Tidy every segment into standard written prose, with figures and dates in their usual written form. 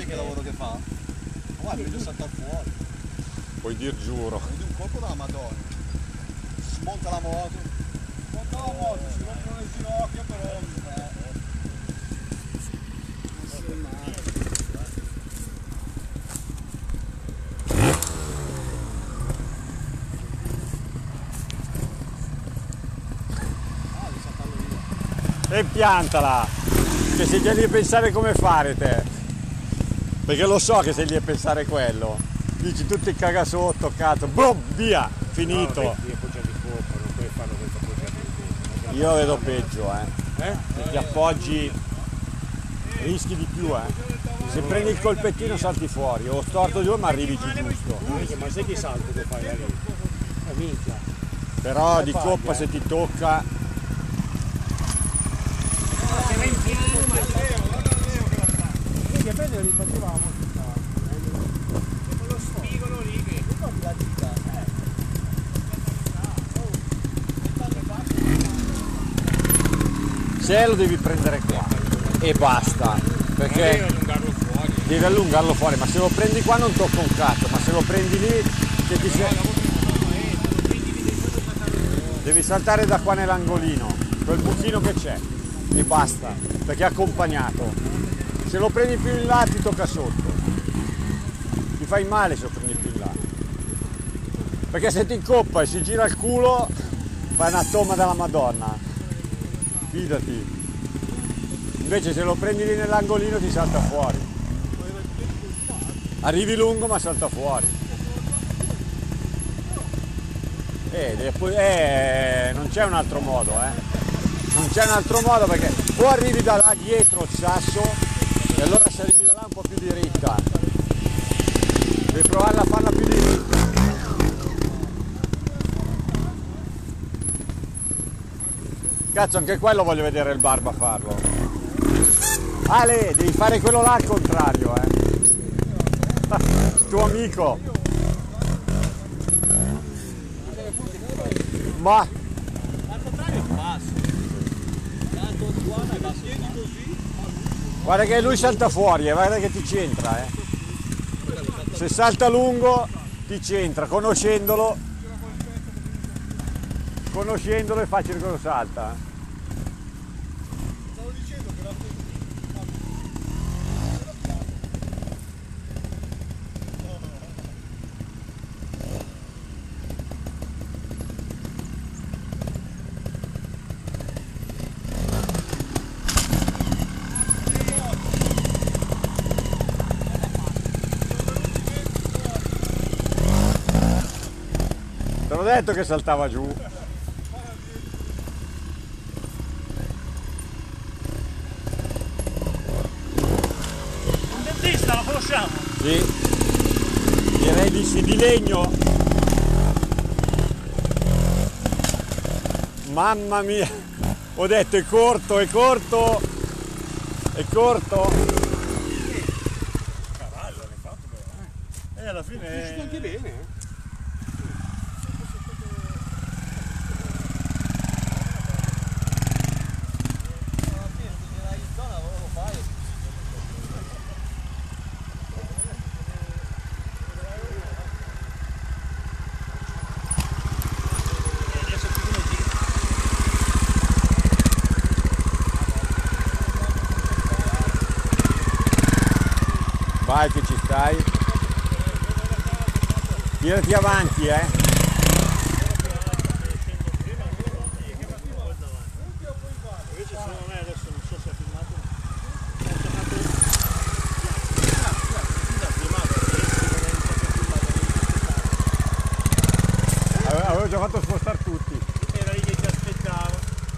che lavoro che fa? Guarda, meglio saltare fuori. Puoi dir giuro. Vedi un colpo dalla Madonna. Smonta la moto. Smonta la moto, si rompono le ginocchia però. E piantala, che sei già lì a pensare come fare te, perché lo so che sei lì a pensare quello, dici tutti caga sotto, cazzo, boom, via, finito. No, appoggiati fuoco, non puoi farlo senza appoggiare. Io vedo peggio, se ti appoggi rischi di più, se prendi il colpettino salti fuori, o storto giù ma arrivi giù giusto. Ma sai che salto che fai da lì? Minchia. Però di coppa se ti tocca... Che bello li facevamo con lo spigolo lì che la vita. Se lo devi prendere qua e basta, perché devi allungarlo fuori, ma se lo prendi qua non tocca un cazzo, ma se lo prendi lì che ti sei... devi saltare da qua nell'angolino, quel buchino che c'è e basta, perché è accompagnato. Se lo prendi più in là ti tocca sotto, ti fai male se lo prendi più in là, perché se ti incoppa e si gira il culo fai una tomma della Madonna, fidati. Invece se lo prendi lì nell'angolino ti salta fuori, arrivi lungo ma salta fuori. Non c'è un altro modo, non c'è un altro modo, perché o arrivi da là dietro il sasso, e allora se arrivi da là un po' più diritta, devi provarla a farla più diritta. Cazzo, anche quello voglio vedere il Barba farlo. Ale, devi fare quello là al contrario, tuo amico. Ma Al contrario è basso. Tanto buona e basso così. guarda che lui salta fuori, guarda che ti c'entra, Se salta lungo ti c'entra, conoscendolo è facile che lo salta. Stavo dicendo che la Te l'ho detto che saltava giù. Un dentista lo conosciamo? Sì, direi di sì, di legno. Mamma mia, ho detto è corto, è corto, è corto. Cavallo, l'hai fatto bene. Alla fine è riuscito anche bene. Vai che ci stai. Tirati avanti, Invece secondo me adesso non so se ha filmato. Avevo già fatto spostare tutti. Era lì che ti aspettava.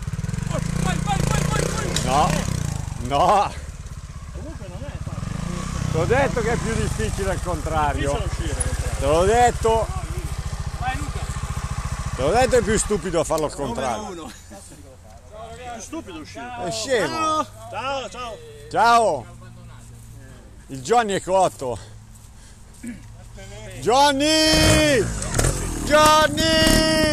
Vai. No, no, Comunque non è facile. ti ho detto che è più difficile al contrario. Difficile uscire. Te l'ho detto, Vai Luca. te l'ho detto, è più stupido a farlo al contrario. È stupido uscire. È scemo. Ciao. Ciao. Il Johnny è cotto. Johnny! Johnny!